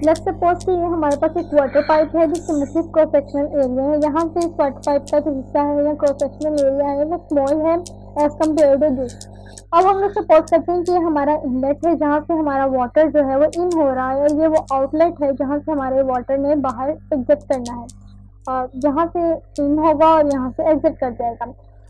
Let's suppose कि ये हमारे पास एक वाटर पाइप है जिसकी मतलब क्रॉस सेक्शनल एरिया है। यहाँ से इस वाटर पाइप का जो हिस्सा है या क्रॉस सेक्शनल एरिया है वो स्मॉल है एज कम्पेयर टू दिस। अब हम लोग सपोज करते हैं कि ये हमारा इनलेट है जहाँ से हमारा वाटर जो है वो इन हो रहा है, और ये वो आउटलेट है जहाँ से हमारे वाटर ने बाहर एग्जिट करना है, जहाँ से इन होगा और यहाँ से एग्जिट कर जाएगा।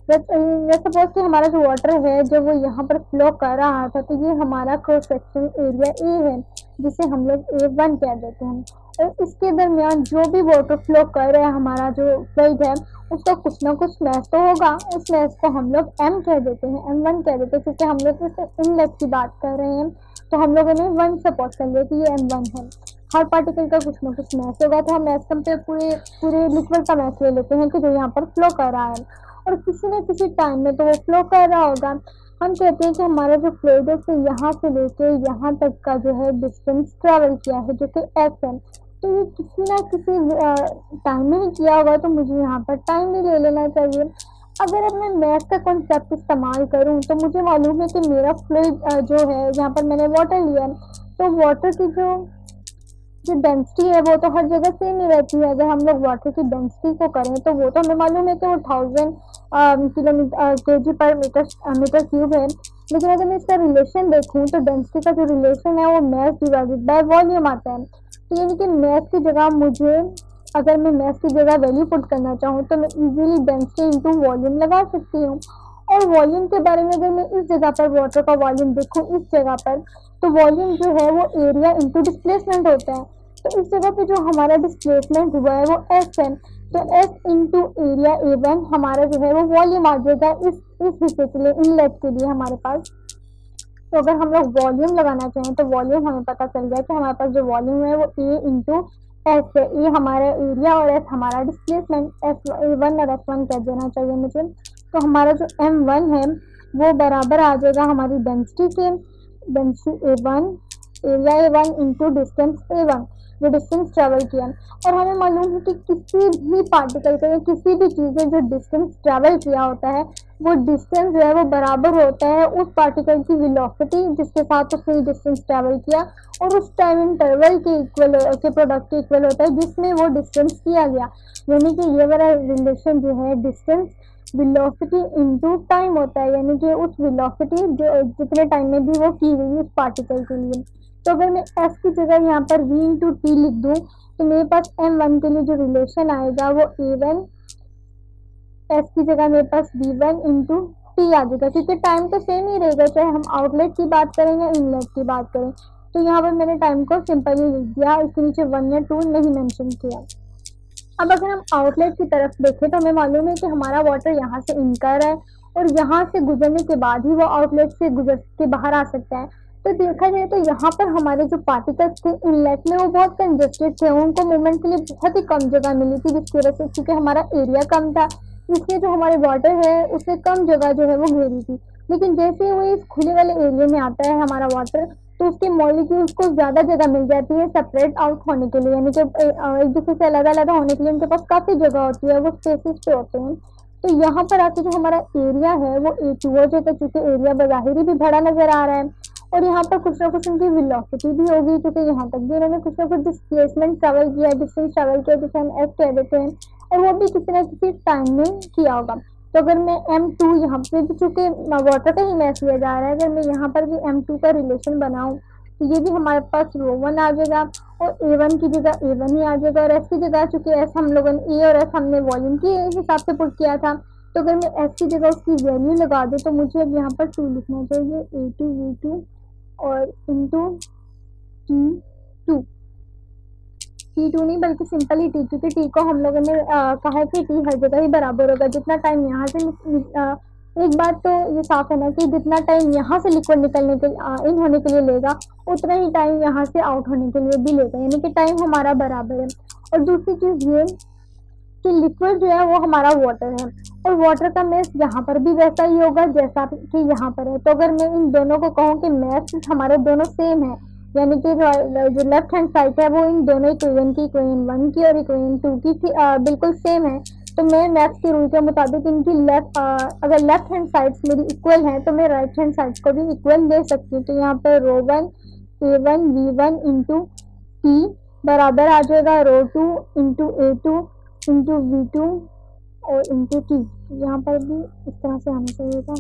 सपोज कि हमारा जो वाटर है जो वो यहाँ पर फ्लो कर रहा था, तो ये हमारा क्रॉस सेक्शन एरिया ए है जिसे हम लोग A1 कह देते हैं। और इसके दरमियान जो भी वाटर फ्लो कर रहा है हमारा जो फ्लूइड है उसका कुछ ना कुछ मैस तो होगा, उस मैस को हम लोग M कह देते हैं, M1 कह देते हैं, क्योंकि हम लोग इस इनलेट की बात कर रहे हैं तो हम लोगों ने 1 सपोज कर लिया कि ये M1 है। हर पार्टिकल का कुछ ना कुछ मैस होगा, तो हम मैस कंपेयर पूरे लिक्विड का मैस ले लेते हैं कि जो यहाँ पर फ्लो कर रहा है, और किसी न किसी टाइम में तो वो फ्लो कर रहा होगा। हम कहते हैं कि हमारा जो फ्लूइड है यहाँ से लेके यहाँ तक का जो है डिस्टेंस ट्रेवल किया है जो कि S है, तो ये किसी ना किसी टाइम में ही किया होगा, तो मुझे यहाँ पर टाइम भी ले लेना चाहिए। अगर अब मैं मैथ का कॉन्सेप्ट इस्तेमाल करूँ तो मुझे मालूम है कि मेरा फ्लूइड जो है यहाँ पर मैंने वाटर लिया है, तो वाटर की जो डेंसिटी है वो तो हर जगह सेम ही रहती है। अगर हम लोग वाटर की डेंसिटी को करें तो वो तो हमें मालूम है कि वो 1000 kg पर मीटर क्यूब है, लेकिन अगर मैं इसका रिलेशन देखूं तो डेंसिटी का जो रिलेशन है वो मैस डिवाइडेड बाय वॉल्यूम आता है। तो यानी कि मैस की जगह मुझे, अगर मैं मैस की जगह वैल्यू पुट करना चाहूँ तो मैं इजीली डेंसिटी इंटू वॉल्यूम लगा सकती हूँ। और वॉल्यूम के बारे में अगर मैं इस जगह पर वाटर का वॉल्यूम देखूँ इस जगह पर, तो वॉल्यूम जो है वो एरिया इंटू डिस्प्लेसमेंट होता है। तो इस जगह पे जो हमारा डिस्प्लेसमेंट हुआ है वो S है, तो S इंटू एरिया A1 हमारा जो है वो वॉल्यूम आ जाएगा इस हिस्से के लिए, इनलेट के लिए हमारे पास। तो अगर हम लोग वॉल्यूम लगाना चाहें तो वॉल्यूम हमें पता चल गया कि हमारे पास जो वॉल्यूम है वो A इंटू S है। ए हमारा एरिया और S हमारा डिस्प्लेसमेंट, A1 और S1 कह देना चाहिए मुझे। तो हमारा जो M1 है वो बराबर आ जाएगा हमारी डेंसिटी के, density A1 area A1 into distance A1, जो डिस्टेंस ट्रेवल किया। और हमें मालूम है कि किसी भी पार्टिकल का या किसी भी चीज़ में जो डिस्टेंस ट्रेवल किया होता है वो डिस्टेंस जो है वो बराबर होता है उस पार्टिकल की वेलोसिटी जिसके साथ उसने डिस्टेंस ट्रेवल किया, और उस टाइम इंटरवल के इक्वल के प्रोडक्ट के इक्वल होता है जिसमें वो डिस्टेंस किया गया। यानी कि ये वाला रिलेशन जो है डिस्टेंस वेलोसिटी इनटू टाइम होता है, यानी कि उस वेलोसिटी जो जितने टाइम में भी वो की गई उस पार्टिकल के लिए। तो अगर मैं S की जगह यहाँ पर V इंटू टी लिख दूँ तो मेरे पास M1 के लिए जो रिलेशन आएगा वो A1, S की जगह मेरे पास V1 इंटू टी आ जाएगा, क्योंकि टाइम तो सेम ही रहेगा चाहे हम आउटलेट की बात करें या इनलेट की बात करें। तो यहाँ पर मैंने टाइम को सिंपली लिख दिया, इसके नीचे 1 या 2 नहीं मेंशन किया। अब अगर हम आउटलेट की तरफ देखें तो हमें मालूम है कि हमारा वाटर यहाँ से इन कर रहा है और यहाँ से गुजरने के बाद ही वो आउटलेट से गुजर के बाहर आ सकता है। तो देखा जाए तो यहाँ पर हमारे जो पार्टिकल्स थे इनलेट में वो बहुत कंजेस्टेड थे, उनको मूवमेंट के लिए बहुत ही कम जगह मिली थी, जिसकी वजह से क्योंकि हमारा एरिया कम था इसलिए जो हमारे वाटर है उससे कम जगह जो है वो घेरी थी। लेकिन जैसे ही वो इस खुले वाले एरिया में आता है हमारा वाटर, तो उसके मॉलिक्यूल्स को ज़्यादा जगह मिल जाती है सेपरेट आउट होने के लिए, यानी कि एक दूसरे से अलग अलग होने के लिए उनके पास काफ़ी जगह होती है, वो स्पेसिस पे होते हैं। तो यहाँ पर आके जो हमारा एरिया है वो A2 हो जाता है, क्योंकि एरिया बज़ाहिर भी बड़ा नज़र आ रहा है। और यहाँ पर कुछ ना कुछ उनकी वेलोसिटी भी होगी, क्योंकि यहाँ तक भी उन्होंने कुछ ना कुछ डिस्प्लेसमेंट ट्रेवल किया, डिस्टेंस ट्रेवल किया, जिसे हम S कह देते हैं, और वो भी किसी ना किसी टाइम में किया होगा। तो अगर मैं M2 यहाँ पे भी चूँकि वाटर का ही मैच लिया जा रहा है, अगर मैं यहाँ पर भी M2 का रिलेशन बनाऊँ तो ये भी हमारे पास ρ1 आ जाएगा और A1 की जगह A1 ही आ जाएगा, और S की जगह चूँकि S हम लोगों ने A और S हमने वॉल्यूम के हिसाब से पुट किया था, तो अगर मैं S की जगह उसकी वैल्यू लगा दूँ तो मुझे अब यहाँ पर 2 लिखना चाहिए, A2 V2 और इंटू T2, T2 नहीं बल्कि सिंपल ही T, क्योंकि T को हम लोगों ने कहा है कि T हर जगह ही बराबर होगा। जितना टाइम यहाँ से एक बात तो ये साफ है ना कि जितना टाइम यहाँ से लिक्विड निकलने के इन होने के लिए लेगा उतना ही टाइम यहाँ से आउट होने के लिए भी लेगा, यानी कि टाइम हमारा बराबर है। और दूसरी चीज़ ये कि लिक्विड जो है वो हमारा वाटर है, और वाटर का मैस यहाँ पर भी वैसा ही होगा जैसा कि यहाँ पर है। तो अगर मैं इन दोनों को कहूँ कि मैस हमारे दोनों सेम है, यानी कि जो लेफ्ट हैंड साइड है वो इन दोनों इक्वेशन की, इक्वेशन 1 की और इक्वेशन 2 की बिल्कुल सेम है, तो मैं मैथ्स के रूल के मुताबिक इनकी अगर लेफ्ट हैंड साइड्स मेरी इक्वल हैं तो मैं राइट हैंड साइड को भी इक्वल ले सकती हूँ। तो यहाँ पर ρ1 A1 V1 इंटू T बराबर आ जाएगा रो 2 इंटू A2 इंटू V2 और इंटू T। यहाँ पर भी इस तरह से आना चाहिए था,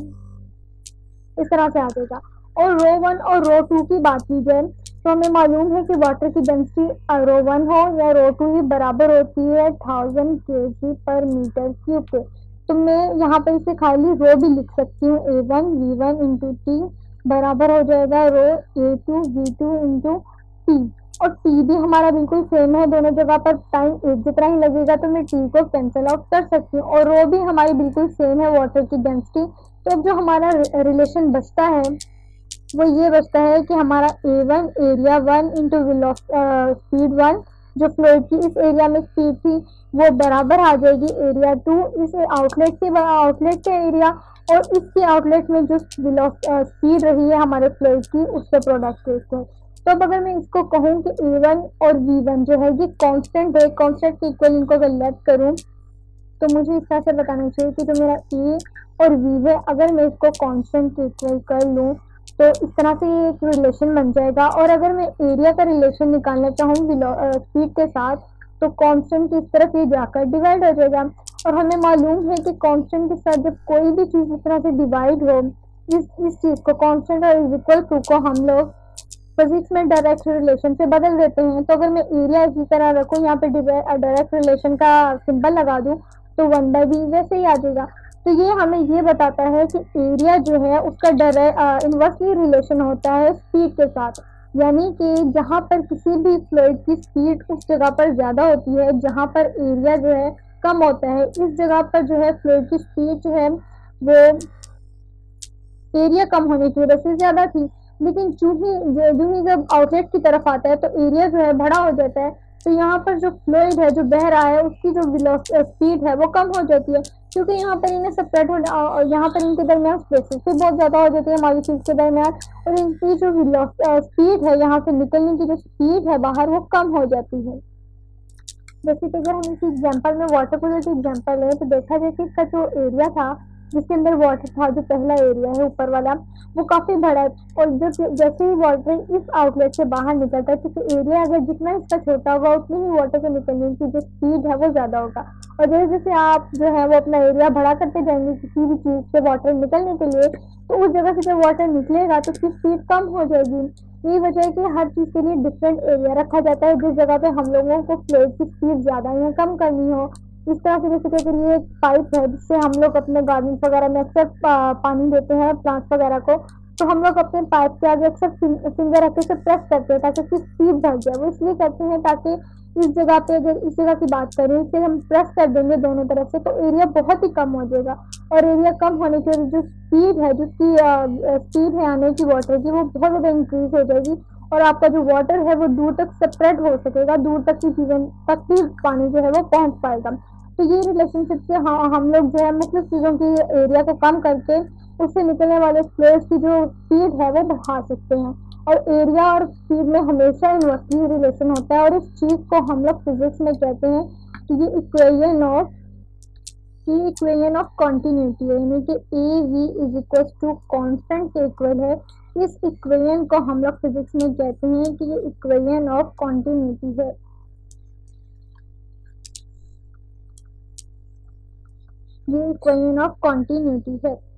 इस तरह से आ जाएगा। और रो 1 और रो 2 की बात की जाए तो हमें मालूम है कि वाटर की डेंसिटी रो 1 हो या रो 2 ही बराबर होती है 1000 kg पर मीटर क्यूब के। तो मैं यहाँ पर इसे खाली रो भी लिख सकती हूँ, A1 V1 इंटू टी बराबर हो जाएगा rho A2 V2 into T. और टी भी हमारा बिल्कुल सेम है, दोनों जगह पर टाइम एक जितना ही लगेगा, तो मैं टी को कैंसिल आउट कर सकती हूँ। और रो भी हमारी बिल्कुल सेम है वाटर की डेंसिटी। तो अब जो हमारा रिलेशन बचता है वो ये बचता है कि हमारा A1 एरिया 1 इंटू स्पीड 1, जो फ्लूइड की इस एरिया में स्पीड थी वो बराबर आ जाएगी एरिया 2 इस आउटलेट के एरिया और इसके आउटलेट में जो स्पीड रही है हमारे फ्लूइड की उससे प्रोडक्ट के इसको। तो अब अगर मैं इसको कहूँ कि A1 और V1 जो है ये कांस्टेंट है, कांस्टेंट के इक्वल इनको अगर लेट करूँ तो मुझे इस तरह से बताना चाहिए कि जो मेरा ए और वी है अगर मैं इसको कांस्टेंट के इक्वल कर लूँ तो इस तरह से ये एक रिलेशन बन जाएगा। और अगर मैं एरिया का रिलेशन निकालना चाहूँ स्पीड के साथ तो कांस्टेंट की इस तरफ ये जाकर डिवाइड हो जाएगा। और हमें मालूम है कि कांस्टेंट के साथ जब कोई भी चीज़ इस तरह से डिवाइड हो, इस चीज़ को कांस्टेंट और इज इक्वल टू को हम लोग फिजिक्स में डायरेक्ट रिलेशन से बदल देते हैं। तो अगर मैं एरिया इसी तरह रखूँ, यहाँ पे डायरेक्ट रिलेशन का सिंबल लगा दूँ तो 1/b वैसे ही आ जाएगा। तो ये हमें ये बताता है कि एरिया जो है उसका इन्वर्सली रिलेशन होता है स्पीड के साथ। यानी कि जहाँ पर किसी भी फ्लूइड की स्पीड उस जगह पर ज़्यादा होती है, जहाँ पर एरिया जो है कम होता है, इस जगह पर जो है फ्लूइड की स्पीड जो है वो एरिया कम होने की वजह से ज़्यादा थी। लेकिन जो ही जब आउटलेट की तरफ आता है तो एरिया जो है बड़ा हो जाता है। तो यहाँ पर जो फ्लूइड है जो बह रहा है उसकी जो स्पीड है वो कम हो जाती है, क्योंकि यहाँ पर इन्हें सेपरेट हो और यहाँ पर इनके दरमियान स्पेसेस भी बहुत ज़्यादा हो जाती है मॉलिक्यूल्स के दरमियान। और इनकी जो स्पीड है, यहाँ से निकलने की जो स्पीड है बाहर, वो कम हो जाती है। जैसे कि अगर हम इस एग्जांपल में वाटर कूलर की एग्जांपल है तो देखा जाए कि इसका जो एरिया था जिसके अंदर वाटर था, जो पहला एरिया है ऊपर वाला, वो काफी बड़ा है। और जैसे ही वाटर इस आउटलेट से बाहर निकलता है तो एरिया अगर जितना इसका छोटा होगा उतनी ही वाटर को निकलने की जो स्पीड है वो ज्यादा होगा। और जैसे जैसे आप जो है वो अपना एरिया बढ़ा करते जाएंगे किसी भी चीज से वाटर निकलने के लिए, तो उस जगह से जब वाटर निकलेगा तो उसकी स्पीड कम हो जाएगी। यही वजह है कि हर चीज़ के लिए डिफरेंट एरिया रखा जाता है जिस जगह पे हम लोगों को फ्लूइड की स्पीड ज़्यादा या कम करनी हो। इस तरह से जैसे कि अगर ये पाइप है जिससे हम लोग अपने गार्डन्स वगैरह में अक्सर पानी देते हैं प्लांट्स वगैरह को, तो हम लोग अपने पाइप के आगे अक्सर फिंगर रख के उसे प्रेस करते हैं ताकि उसकी स्पीड बढ़ जाए। वो इसलिए करते हैं ताकि इस जगह पे, अगर इस जगह की बात करें, इसे हम प्रेस कर देंगे दोनों तरफ से तो एरिया बहुत ही कम हो जाएगा। और एरिया कम होने की वजह जो स्पीड है, जिसकी स्पीड है आने की वाटर की, वो बहुत ज़्यादा इंक्रीज हो जाएगी। और आपका जो वाटर है वो दूर तक स्प्रेड हो सकेगा, दूर तक की चीज़ों तक भी पानी जो है वो पहुंच पाएगा। तो ये रिलेशनशिप से हम लोग जो है मुख्तलिफ चीज़ों की एरिया को कम करके उससे निकलने वाले फ्लोज की जो स्पीड है वो बढ़ा सकते हैं। और एरिया और स्पीड में हमेशा इन्वर्सली रिलेशन होता है। और इस चीज़ को हम लोग फिजिक्स में कहते हैं कि ये इक्वेशन ऑफ कॉन्टिन्यूटी है, यानी कि A V is equal to constant के इक्वल है। इस इक्वेशन को हम लोग फिजिक्स में कहते हैं कि ये इक्वेशन ऑफ कॉन्टिन्यूटी है। ये इक्वेशन ऑफ कॉन्टिन्यूटी है।